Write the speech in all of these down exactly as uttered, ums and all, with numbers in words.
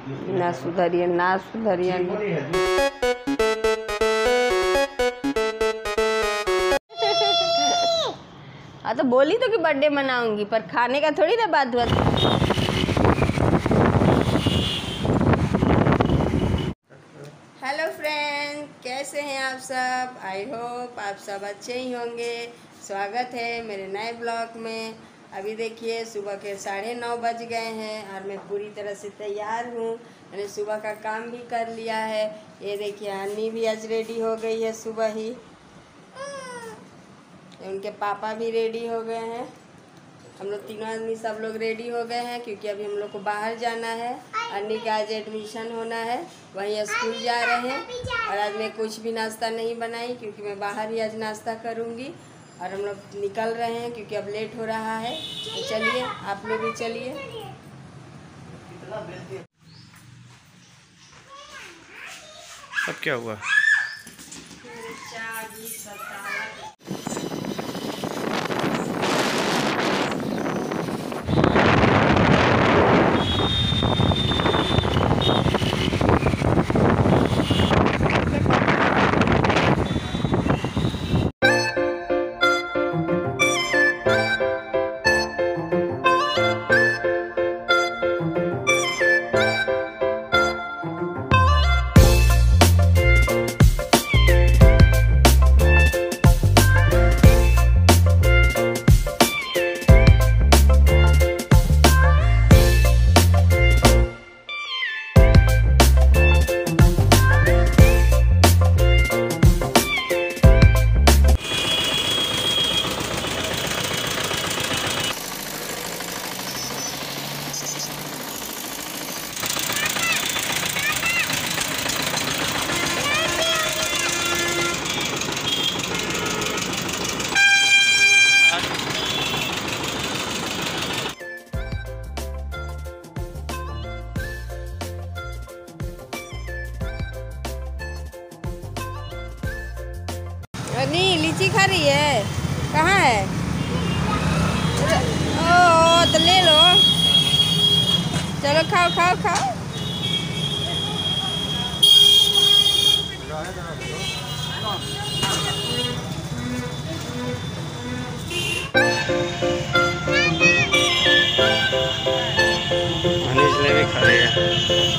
ना सुधरिए ना सुधरिए। हाँ तो बोली तो कि बर्थडे मनाऊंगी, पर खाने का थोड़ी ना बात हुआ। हेलो फ्रेंड, कैसे हैं आप सब? आई होप आप सब अच्छे ही होंगे। स्वागत है मेरे नए ब्लॉग में। अभी देखिए सुबह के साढ़े नौ बज गए हैं और मैं पूरी तरह से तैयार हूँ। मैंने सुबह का काम भी कर लिया है। ये देखिए अन्नी भी आज रेडी हो गई है सुबह ही। उनके पापा भी रेडी हो गए हैं। हम लोग तीनों आदमी सब लोग रेडी हो गए हैं क्योंकि अभी हम लोग को बाहर जाना है। अन्नी का आज एडमिशन होना है, वहीं स्कूल जा रहे हैं। और आज मैं कुछ भी नाश्ता नहीं बनाई क्योंकि मैं बाहर ही आज नाश्ता करूँगी। और हम लोग निकल रहे हैं क्योंकि अब लेट हो रहा है। तो चलिए आप लोग भी चलिए। अब क्या हुआ? नहीं लीची खा रही है? कहाँ है? ओ तो ले लो, चलो खाओ खाओ खाओ। जलेबी खा रही है।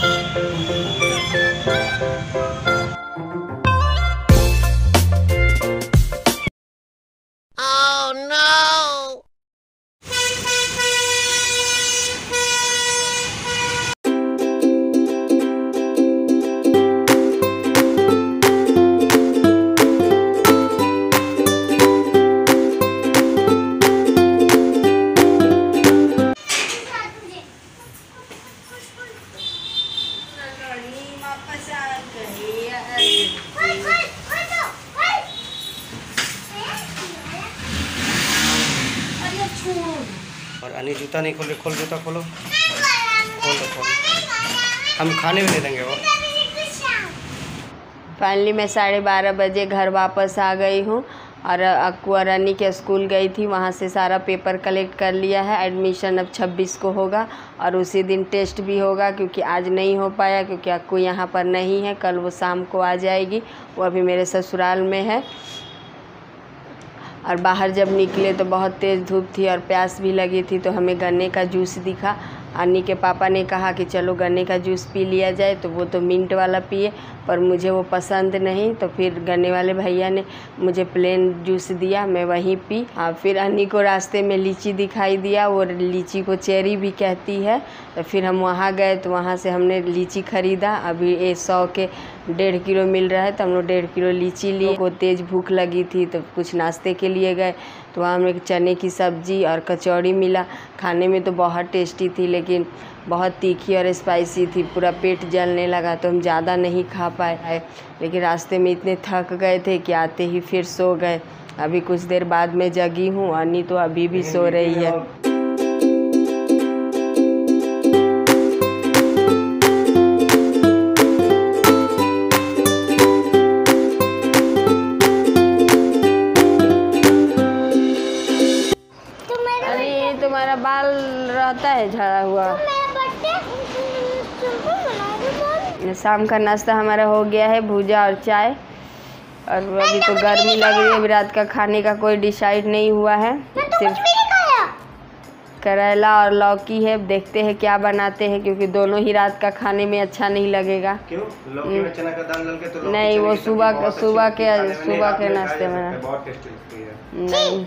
और अन्नी जूता नहीं खोले, खोल जूता खोलो, खोलो खोलो, हम खाने भी नहीं देंगे वो। फाइनली मैं साढ़े बारह बजे घर वापस आ गई हूँ और अक्कू और अन्नी के स्कूल गई थी, वहाँ से सारा पेपर कलेक्ट कर लिया है। एडमिशन अब छब्बीस को होगा और उसी दिन टेस्ट भी होगा क्योंकि आज नहीं हो पाया क्योंकि अक्कू यहाँ पर नहीं है। कल वो शाम को आ जाएगी, वो अभी मेरे ससुराल में है। और बाहर जब निकले तो बहुत तेज़ धूप थी और प्यास भी लगी थी, तो हमें गन्ने का जूस दिखा। अन्नी के पापा ने कहा कि चलो गन्ने का जूस पी लिया जाए, तो वो तो मिंट वाला पिए, पर मुझे वो पसंद नहीं। तो फिर गन्ने वाले भैया ने मुझे प्लेन जूस दिया, मैं वहीं पी। हाँ, फिर अन्नी को रास्ते में लीची दिखाई दिया, वो लीची को चेरी भी कहती है। तो फिर हम वहाँ गए तो वहाँ से हमने लीची ख़रीदा। अभी ये सौ के डेढ़ किलो मिल रहा है, तो हम लोग डेढ़ किलो लीची लिए। को तेज़ भूख लगी थी तो कुछ नाश्ते के लिए गए, तो वहाँ हमें चने की सब्ज़ी और कचौड़ी मिला। खाने में तो बहुत टेस्टी थी लेकिन बहुत तीखी और स्पाइसी थी, पूरा पेट जलने लगा, तो हम ज़्यादा नहीं खा पाए। लेकिन रास्ते में इतने थक गए थे कि आते ही फिर सो गए। अभी कुछ देर बाद में जगी हूँ, अन्नी तो अभी भी सो रही है। तुम्हारा बाल रहता है झड़ा हुआ। तो मेरा बर्थडे शाम का नाश्ता हमारा हो गया है, भुजा और चाय। और अभी तो गर्मी लग रही है, अभी रात का खाने का कोई डिसाइड नहीं हुआ है। सिर्फ करेला और लौकी है, देखते हैं क्या बनाते हैं, क्योंकि दोनों ही रात का खाने में अच्छा नहीं लगेगा। क्यों? लौकी में चना का दाल डाल के तो लौकी नहीं, वो चने की सब्जी सुबह बहुत सुबह अच्छी के लगती है खाने में। सुबह नहीं, के आपने नाश्ते खाया में है, बहुत टेस्टी लगती है। नहीं।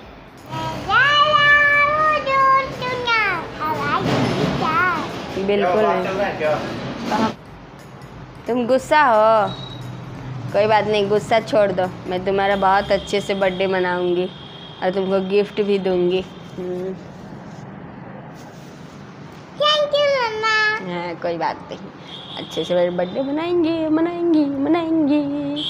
बिल्कुल क्या बात नहीं। चल रहा है क्या? कहाँ? तुम गुस्सा हो? कोई बात नहीं, गुस्सा छोड़ दो। मैं तुम्हारा बहुत अच्छे से बर्थडे मनाऊंगी और तुमको गिफ्ट भी दूंगी। Thank you mama. हाँ, कोई बात नहीं, अच्छे से बर्थडे मनाएंगे मनाएंगे मनाएंगे।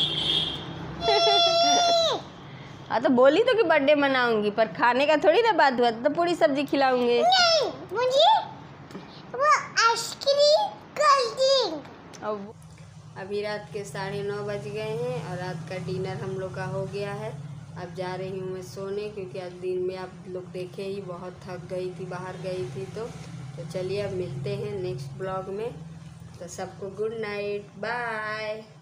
हाँ तो बोली तो कि बर्थडे मनाऊंगी, पर खाने का थोड़ी ना बात हुआ, तो पूरी सब्जी खिलाऊंगी। नहीं, मुझे वो आइसक्रीम कोल्ड ड्रिंक। अब अभी रात के साढ़े नौ बज गए हैं और रात का डिनर हम लोग का हो गया है। अब जा रही हूँ मैं सोने, क्योंकि आज दिन में आप लोग देखे ही बहुत थक गई थी, बाहर गई थी। तो तो चलिए अब मिलते हैं नेक्स्ट ब्लॉग में। तो सबको गुड नाइट, बाय।